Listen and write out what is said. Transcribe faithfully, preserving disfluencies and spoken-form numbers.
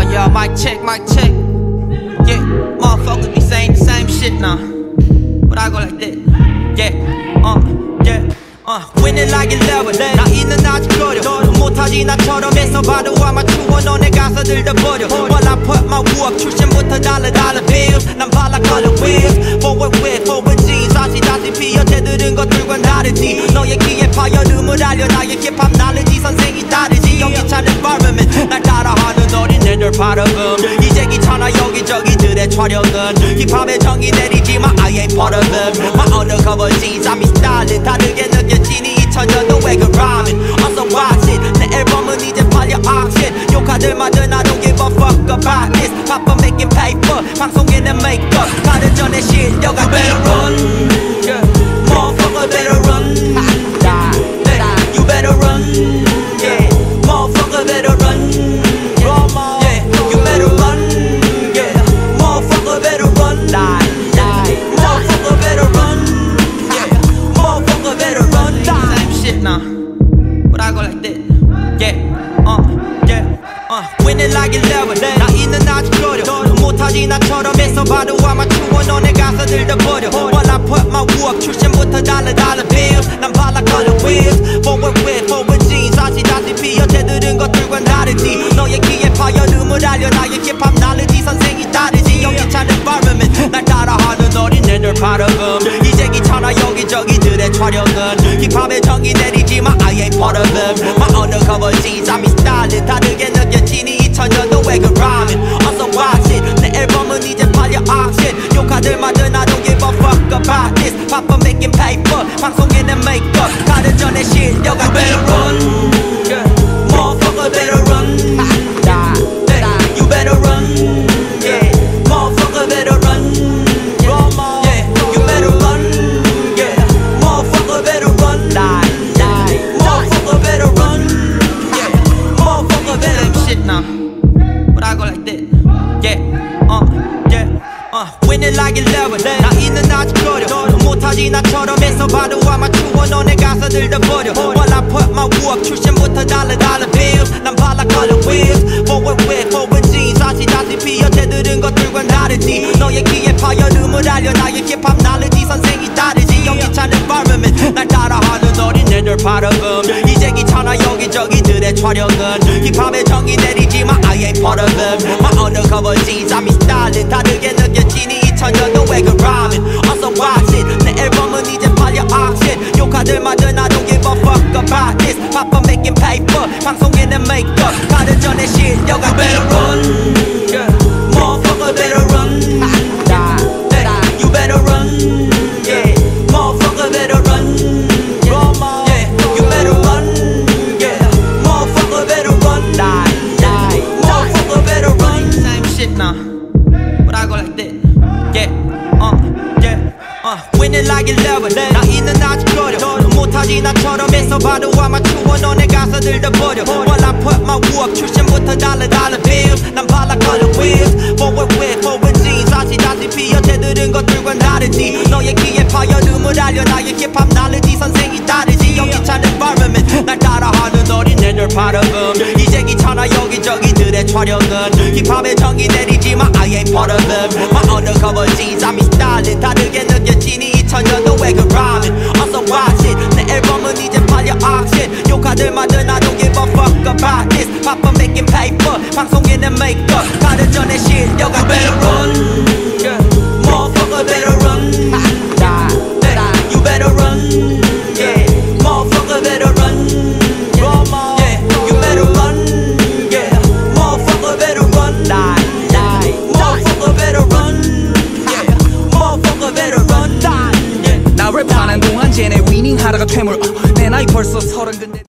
yeah, mic check, mic check. Yeah, motherfuckers be saying the same shit now, but I go like that. Yeah, uh, yeah, uh. winning like eleven. 나이는 아직 어려. 못하지 나처럼 해서 봐도 아마 추워 너네 가사들도 버려. Well I put my work 출신부터 달라 달라 bills. 난 발라 color wheels. Forward with forward jeans. 아시다시피 여태들은 것들과는 다르지. 너의 귀에 파열음을 알려 나의 힙합 knowledge 선생이 다르지. 여기찬 environment 날 따라하는 어린애들 발음은 이제 귀찮아 여기저기들의 촬영은 힙합의 정의 내리지만 I ain't part of them. My undercover jeans I'm styling 다르게 느껴지니 이천 년도의 그 rhyming. 어서 watch it 내 앨범은 이제 팔려 auction. 욕하들마들 I don't give a fuck about this. Papa making paper 방송에는 makeup 다른 전에 실력 I better run yeah. Motherfucker better run yeah. You better run yeah. Motherfucker better run yeah. Yeah. You better run yeah. Motherfucker better run Motherfucker better run yeah. Motherfucker better run Same shit now, but I go like that. Yeah, uh, yeah, uh. winning like eleven. 나이는 아직 어려. 못하지 나처럼 해서 봐도 아마 추워 너네 가사들도 버려. Well I put my work 출신부터 달라 달라 bills. 난 발라 color wheels. Forward with forward jeans. 아시다시피 여태들은 것들과는 다르지. 너의 귀에 파열음을 알려 나의 힙합 knowledge 선생이 다르지. 여기찬 environment 날 따라하는 어린애들 발음은 이제 귀찮아 여기저기들의 촬영은 힙합의 정의 내리지만 I ain't part of them. My undercover jeans I'm styling 다르게 느껴지니 이천 년도의 그 rhyming. 어서 watch it 내 앨범은 이제 팔려 auction. 욕하들마들 I don't give a fuck about this. Papa making paper 방송에는 makeup 다른 전에 실력 I better run yeah. Motherfucker better run yeah. You better run yeah. Motherfucker better run yeah. Yeah. You better run yeah. Motherfucker better run Motherfucker better run yeah. Motherfucker better run shit now, but I go like that. Yeah, uh, yeah, uh. winning like eleven. 나이는 아직 어려. 못하지 나처럼 해서 봐도 아마 추워 너네 가사들도 버려. Well I put my work 출신부터 달라 달라 bills. 난 발라 color wheels. Forward with forward jeans. 아시다시피 여태들은 것들과는 다르지. 너의 귀에 파열음을 알려 나의 힙합 knowledge 선생이 다르지. 여기찬 environment 날 따라하는 어린애들 발음은 이제 귀찮아 여기저기들의 촬영은 힙합의 정의 내리지만 I ain't part of them. My undercover jeans I'm styling 다르게 느껴지니 이천 년도의 그 rhyming. 어서 watch it 내 앨범은 이제 팔려 auction. 욕하들마들 I don't give a fuck about this. Papa making paper 방송에는 makeup 다른 전에 실력 I better run yeah. Motherfucker better run yeah. You better run yeah. Motherfucker better run yeah. You better run yeah. Motherfucker better run Motherfucker better run Same shit now, but I go like that. Yeah, uh, yeah, uh. winning like eleven. 나이는 아직 어려. 못하지 나처럼 해서 봐도 아마 추워 너네 가사들도 버려. Well I put my work 출신부터 달라 달라 bills. 난 발라 color wheels. Forward with forward jeans. 아시다시피 여태들은 것들과는 다르지. 너의 귀에 파열음을 알려 나의 힙합 knowledge 선생이 다르지. 여기찬 environment 날 따라하는 어린애들 발음은 이제 귀찮아 여기저기들의 촬영은 힙합의 정의 내리지만 I ain't part of them. My undercover jeans I'm styling 다르게 느껴지니 이천 년도의 그 rhyming. 어서 watch it 내 앨범은 이제 팔려 auction. 욕하들마들 I don't give a fuck about this. Papa making paper 방송에는 makeup 다른 전에 실력 I better run yeah. Motherfucker better run yeah. You better run yeah. Motherfucker better run yeah. You better run yeah. Motherfucker better run Motherfucker better run yeah. Motherfucker better run yeah. 나 랩하는 동안 쟤네 위닝 하다가 퇴물 어, 내 나이 벌써 서른 근데